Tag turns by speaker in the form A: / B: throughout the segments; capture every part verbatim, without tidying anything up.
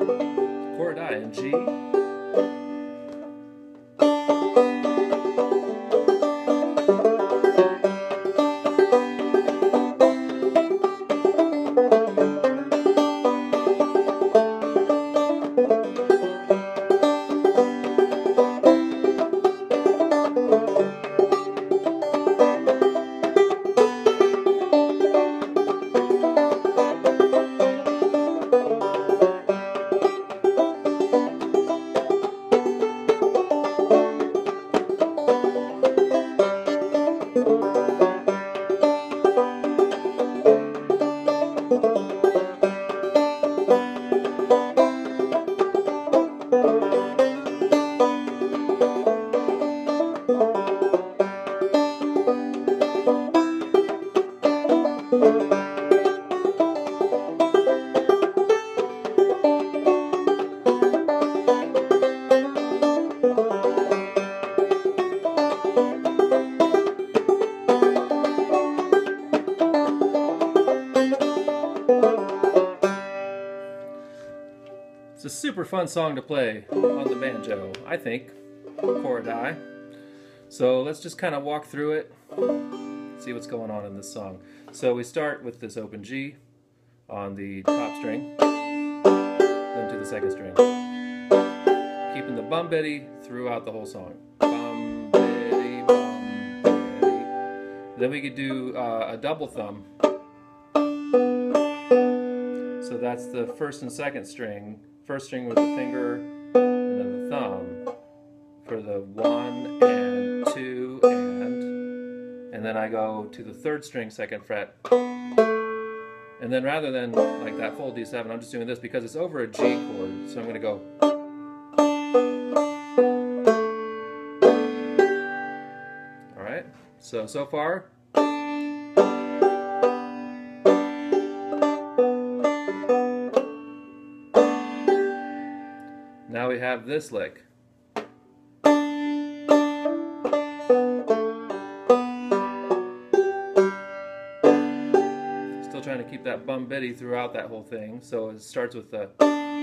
A: chord I in G. It's a super fun song to play on the banjo, I think, chord I. So let's just kind of walk through it, see what's going on in this song. So we start with this open G on the top string, then to the second string, keeping the bum bitty throughout the whole song. Bum bitty, bum bitty. Then we could do uh, a double thumb. So that's the first and second string. First string with the finger and then the thumb for the one and two and, and then I go to the third string, second fret. And then rather than like that full D seven, I'm just doing this because it's over a G chord. So I'm going to go. All right. So so far. Now we have this lick. Still trying to keep that bum bitty throughout that whole thing. So it starts with the.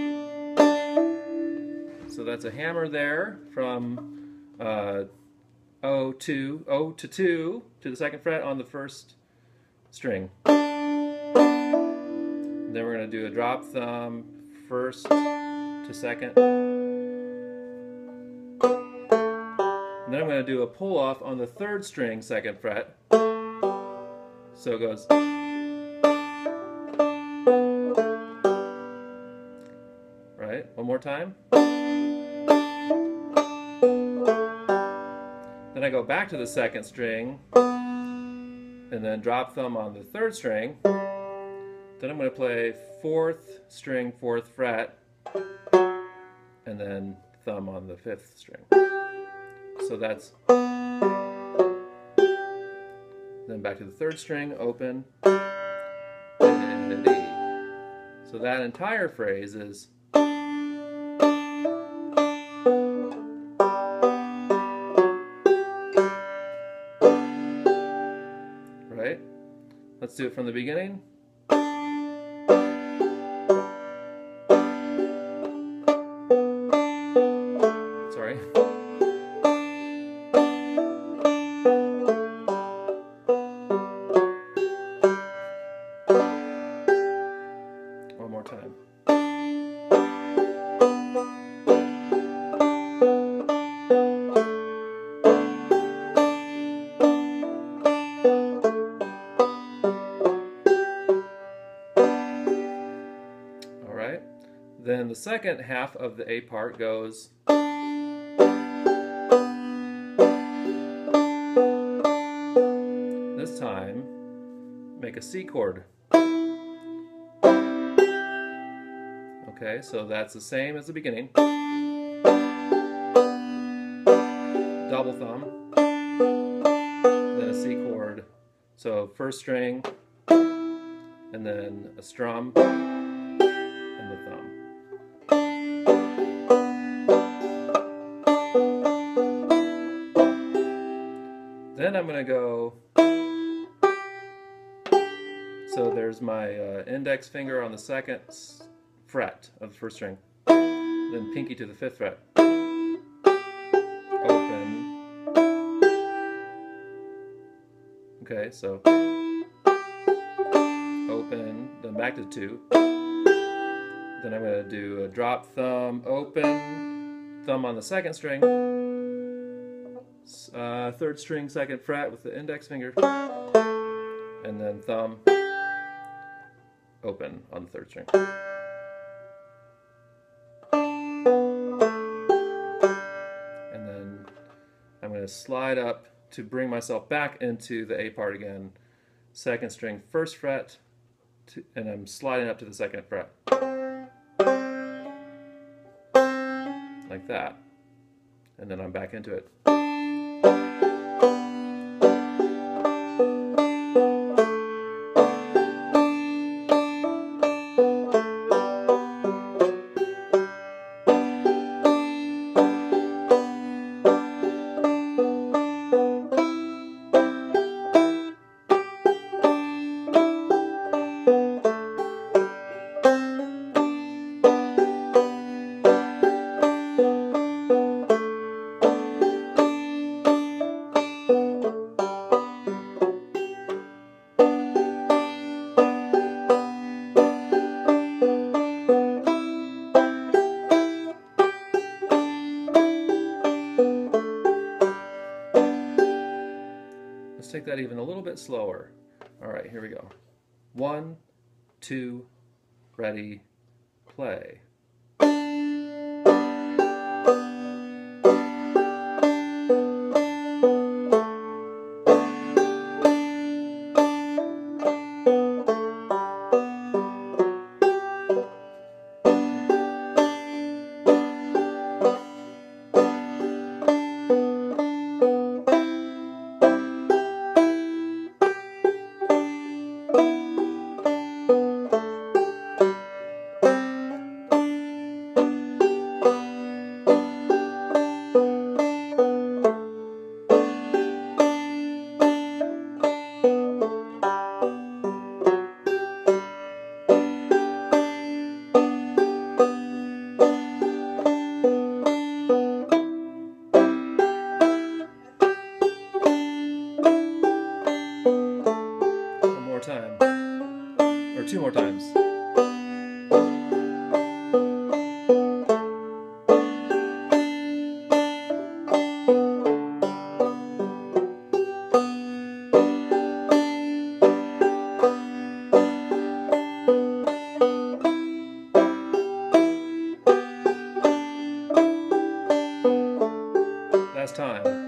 A: So that's a hammer there from uh, O to O to two to the second fret on the first string. And then we're going to do a drop thumb first to second. And then I'm going to do a pull off on the third string, second fret. So it goes. Right, one more time. Then I go back to the second string and then drop thumb on the third string. Then I'm going to play fourth string, fourth fret, and then thumb on the fifth string. So that's. Then back to the third string, open. So that entire phrase is. Right? Let's do it from the beginning. Sorry. One more time. All right. Then the second half of the A part goes. This time, make a C chord. Okay, so that's the same as the beginning. Double thumb, then a C chord. So first string, and then a strum, and the thumb. Then I'm going to go. So there's my uh, index finger on the second fret of the first string. then pinky to the fifth fret. Open. Okay, so open, then back to two. Then I'm going to do a drop thumb, open, thumb on the second string, uh, third string, second fret with the index finger, and then thumb, open on the third string. And then I'm going to slide up to bring myself back into the A part again. Second string, first fret, to, and I'm sliding up to the second fret. Like that. And then I'm back into it. Let's take that even a little bit slower. All right, here we go. One, two, ready, play. Time, or two more times. Last time.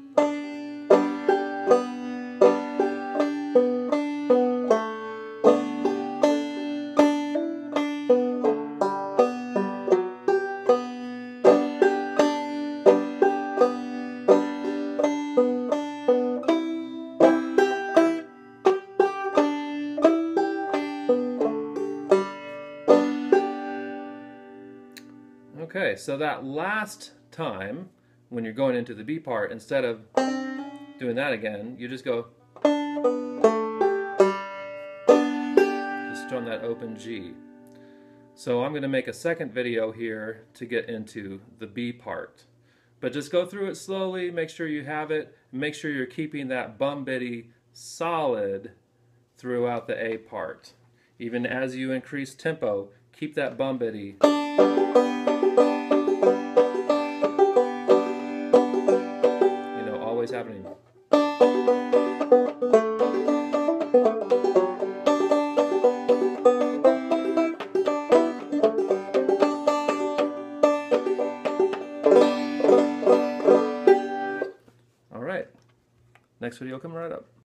A: Okay, so that last time, when you're going into the B part, instead of doing that again, you just go, just strum that open G. So I'm going to make a second video here to get into the B part. But just go through it slowly, make sure you have it, make sure you're keeping that bum bitty solid throughout the A part. Even as you increase tempo, keep that bum bitty. Always happening. All right. Next video coming right up.